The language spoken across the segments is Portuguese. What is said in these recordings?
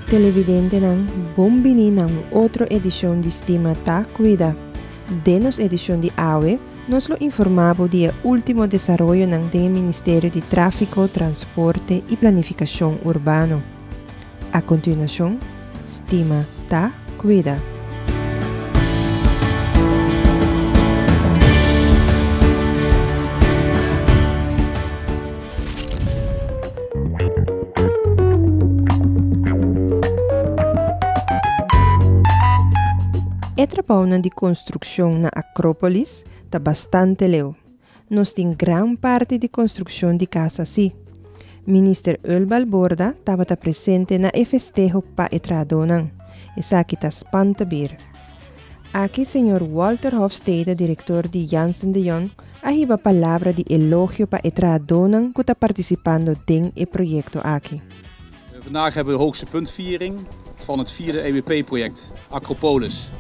televidente ng bombini ng outra edición de Stima Ta Cuida. Denos edición de AWE, nos lo informavo de último desarrollo ng Ministerio de Tráfico, Transporte y Planificación Urbano. A continuación, Stima Ta Cuida. O trabalho de construção na Acrópolis está bastante leu. Nós temos grande parte de construção de casa assim. Minister Ulbal Borda estava presente na festejo para Etradonan. Essa aqui está espantabir. Aqui, Sr. Walter Hofstede, diretor de Janssen de Jong, ahiba palavra de elogio para Etradonan que está participando in het proyecto aqui. Vandaag hebben we de hoogste puntviering van het 4e EWP-project Acropolis.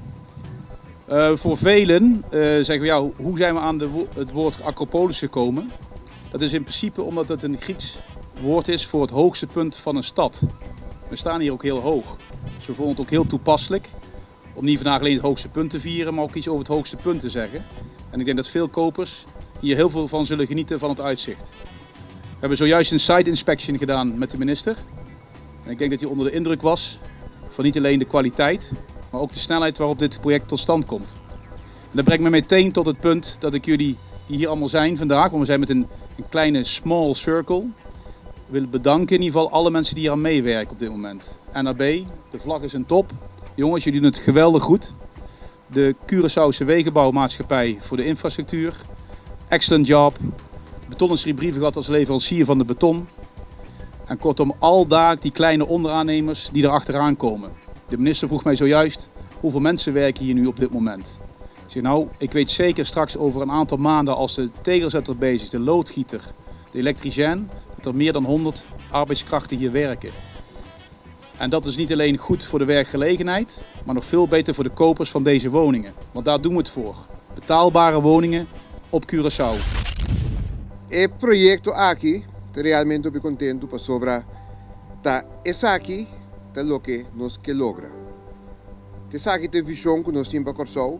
Voor velen zeggen we, ja, hoe zijn we aan het woord Acropolis gekomen? Dat is in principe omdat het een Grieks woord is voor het hoogste punt van een stad. We staan hier ook heel hoog. Dus we vonden het ook heel toepasselijk om niet vandaag alleen het hoogste punt te vieren, maar ook iets over het hoogste punt te zeggen. En ik denk dat veel kopers hier heel veel van zullen genieten van het uitzicht. We hebben zojuist een site inspection gedaan met de minister. En ik denk dat hij onder de indruk was van niet alleen de kwaliteit, maar ook de snelheid waarop dit project tot stand komt. En dat brengt me meteen tot het punt dat ik jullie die hier allemaal zijn vandaag, want we zijn met een kleine small circle, willen bedanken in ieder geval alle mensen die hier aan meewerken op dit moment. NAB, de vlag is een top. Jongens, jullie doen het geweldig goed. De Curaçaose Wegenbouwmaatschappij voor de infrastructuur. Excellent job. De betonindustrie brieven gehad als leverancier van de beton. En kortom, al daar die kleine onderaannemers die er achteraan komen. De minister vroeg mij zojuist, hoeveel mensen werken hier nu op dit moment? Ik zeg nou, ik weet zeker straks over een aantal maanden als de tegelzetter bezig is, de loodgieter, de elektricien, dat er meer dan 100 arbeidskrachten hier werken. En dat is niet alleen goed voor de werkgelegenheid, maar nog veel beter voor de kopers van deze woningen. Want daar doen we het voor. Betaalbare woningen op Curaçao. Het proyecto aqui, realmente estoy contento para sobra, es aquí lo que nos que logra. Es aquí la visión que nos tiene para Curaçao,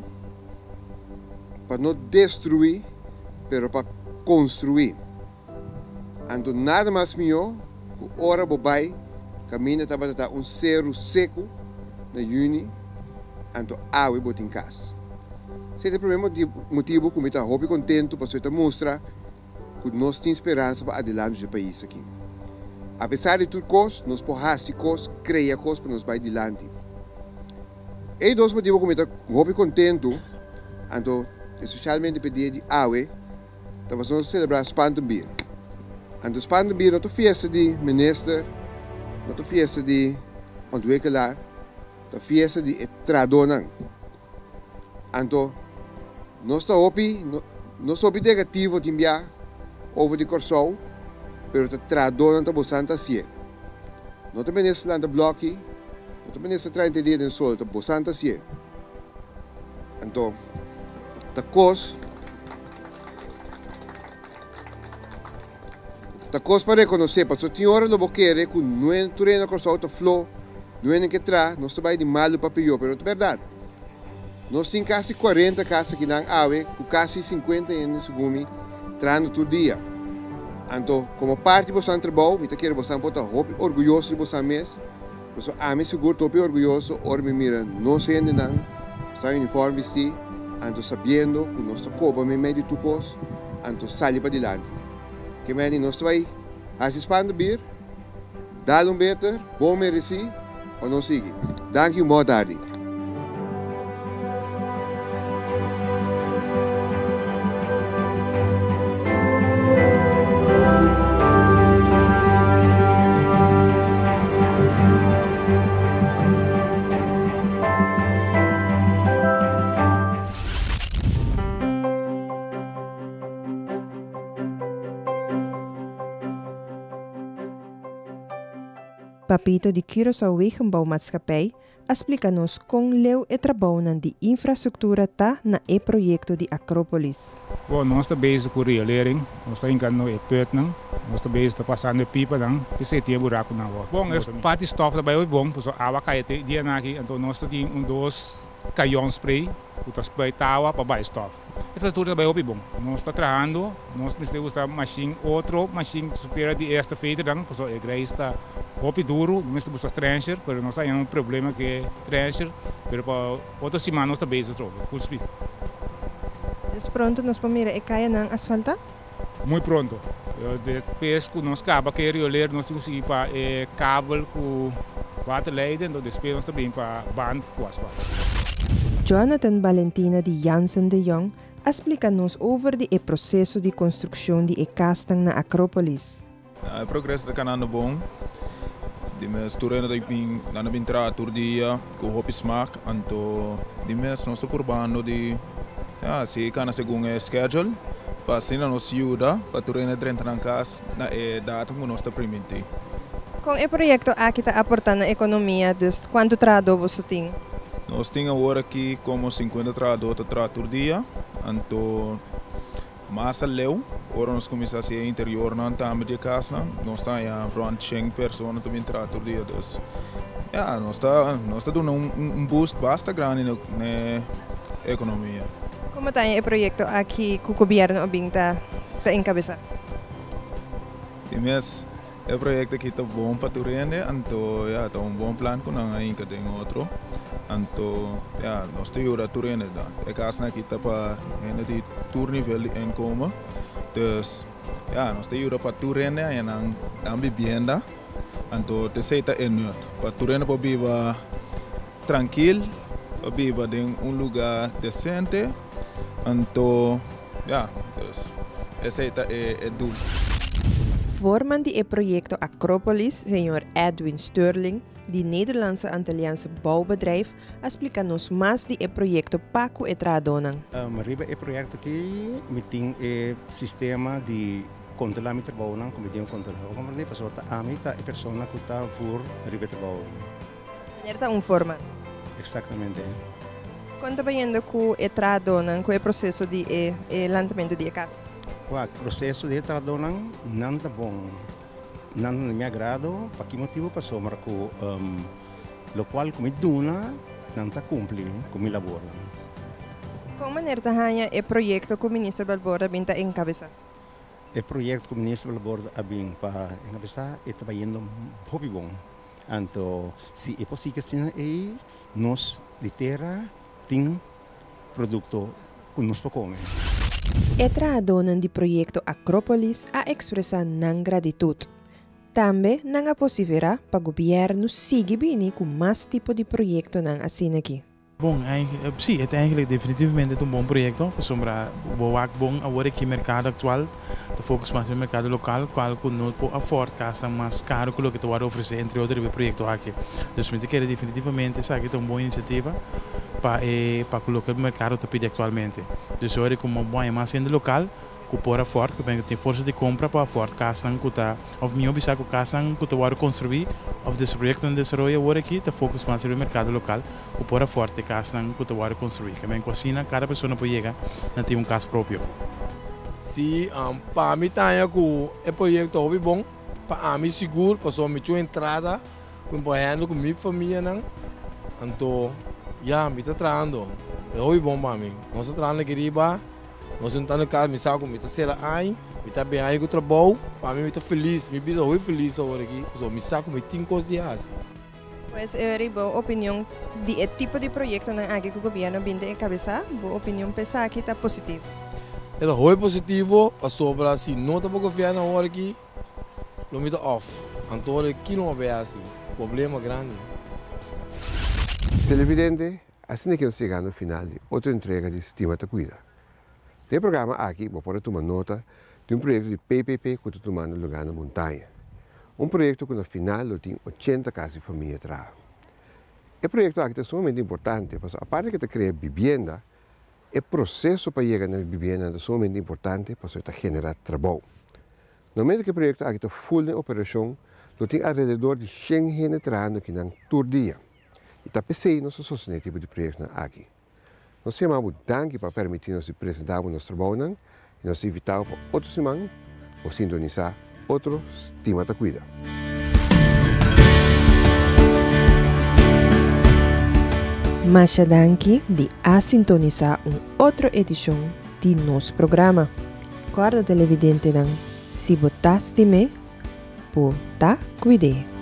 para no destruir, pero para construir. Ando nada más mío, que hora bobai, camina para un cero seco na juni, ando água botar em casa. Esse é o motivo que eu estou muito contente para mostrar que nós temos esperança para adelante do país aqui. Apesar de tudo coisa, nós podemos criar coisas para nos ir adiante. E dois motivos que eu estou muito contente, ando especialmente pedir de AWE, nós vamos celebrar Spandambir. Ando Spandambir não é festa de minister, não é festa de ontwikkelaar, é festa de Etradonan. Ando nós estamos negativo de enviar over de Curaçao, pero te Etradonan está bastante assim. Não tem minister lá no bloco, não tem minister 30 dias em sol, está bastante assim. Então, a coisa para reconhecer, porque se hora não quer que não é turena Curaçao está flow, não é nem que tra, nós estamos de mal papel, pero é verdade. Nós temos quase 40 casas aqui na AWE, com quase 50 em Sugumi, trando todo dia. Então, como parte do nosso trabalho, eu quero estar orgulhoso de você mesmo. Porque a mim seguro estou orgulhoso, ora me mira, não sei ainda não, está uniforme vestir, então sabendo que nós estamos me meio de tucos, então sai para adiante. Que meni nós vai assistir bir, dar beter, bom mereci, ou não siga. Dank u, boa tarde. Papito de Curaçao Wegenbouwmaatschappij explica-nos como leu e trabalho de infraestrutura tá na projeto de Acrópolis. Bom, nós estamos bezig com a riolering, nós estamos encarando o punt, Nós também está passando pipa dan, que tinha buraco na rua. Bom, essa parte stof também é bom, porque a água cai dia aqui, então nós temos dois canhões spray, que spray táua para baixo stof. Essa tudo também é bom. Nós está trabalhando, nós precisamos usar machine, outro machine superior de esta feita dan, porque a igreja está duro, nós precisamos usar trencher, mas nós temos problema que é trencher, mas para outra semana nós também é full speed. Dus pronto nós vamos mirar e caia na asfalta? Muito pronto. Depois que nós acaba que rioler, nós conseguimos para cabo com waterleiding, então depois nós também para band com asfalto. Jonathan Valentina de Jansen de Jong explica-nos over o processo de construção de casa na Acrópolis. O progresso está canando bom. De mes turena da pin na bintra tur dia com hopi smaak anto de mes nós por bando de se cana segundo schedule para assim nos ajuda para turena dentro na casa na data que nós está permitir. Com o projeto aqui está aportando na economia, dus quanto trabalho você tem? Nós temos agora aqui como 50 trabalhadores por dia, então massa leu, agora nós começamos a ser interior na tampa de casa, nós estamos a rond 100 pessoas também por dia, dus nós está dando boost bastante grande na economia. Como está o projeto aqui que o governo está encabeçando? O projeto aqui está bom para Turene, então está bom plano com ainda tem outro. Então, nós temos a Turene da. A casa aqui está para de tour nível de income. Então, nós temos para Turene e na vivienda. Então, te seita enut. Para Turene para viver tranquilo, para viver em lugar decente. Então, essa é duro. Vorman die project Acropolis, senhor Edwin Sterling, die Nederlandse Antilliaanse bouwbedrijf, explica-nos mais de projeto Paco e Tradonan. Riba e projeto aqui, meting e sistema de controlar met bouwen, como meting controlar. Como de pessoa amita e persona que está voor riba trabalho. Nerta vorman. Exatamente. Quanto bem com e Tradonan, com o processo de lançamento de casa? O processo de tradonan não está bom, não me agrado, por que motivo passou, mas o qual como duna não está cumprindo com o labor. Como maneira hanya o projeto que o ministro Balbora binta encabeçar? O projeto que o ministro Balbora abin para encabeçar está indo muito bom. Então, se é possível assim, nós de terra tem produto que nós podemos comer. E tradonan di projeto Acropolis a expressar nan gratitude. Também não é possível para o governo seguir bem com mais tipo de projeto nan assim aqui. Bom, sim, é eigenlijk definitivamente um bom projeto. Para bom agora aqui no mercado atual, de focus mais no mercado local, qual que não pode afford mais caro que o que tu vai oferecer entre outros projetos aqui. Então, eu quero definitivamente sabe que é uma boa iniciativa para colocar o mercado que pede atualmente. Então, eu como bom mais no local, que pode afford, que tem força de compra para afford casa que está, ou minha bisa que casa que tu vai construir, ou desse projeto de desenvolvimento agora aqui, de focus mais no mercado local, que pode afford de casa que tu vai construir. Que bem assim, cada pessoa pode chegar a ter casa próprio. Sim, para mim também o projeto é bom, para mim seguro, para só me ter entrada, com com minha família, então, me está trabalhando, é bom para mim. Nós estamos trabalhando aqui riba, nós estamos no casa, me sabe me está sendo aí, me está bem aí com o trabalho, para mim me está feliz, me vida muito feliz agora aqui, me sabe me tem coisas de aço. Pois eu boa opinião de tipo de projeto aqui que o governo vem encabeçar, boa opinião pensar que está positivo. É muito positivo, para sobrar assim, não está para o governo agora aqui, não me está off, então aqui não é assim, problema grande. Televidente, assim que nós chegamos no final de outra entrega de Estima Te Cuida. No programa aqui, vou poder tomar nota de projeto de PPP que está tomando lugar na montanha. Projeto que no final tem 80 casas de família atrás. O projeto aqui é sumamente importante, porque a parte que te cria vivienda, o processo para chegar na vivienda é sumamente importante, porque está generar trabalho. No momento que o projeto aqui está full de operação, tem alrededor de 100 gente trabalhando aqui todo dia. E está pensando nós sostener tipo de projeto aqui. Nós chamamos danke para permitir nos apresentar o nosso trabalho e nós invitamos para outra semana para sintonizar outro estima te cuida. Mas danke de a sintonizar outra edição de nosso programa. Guarda televidente dan, se botaste me, por ta cuide.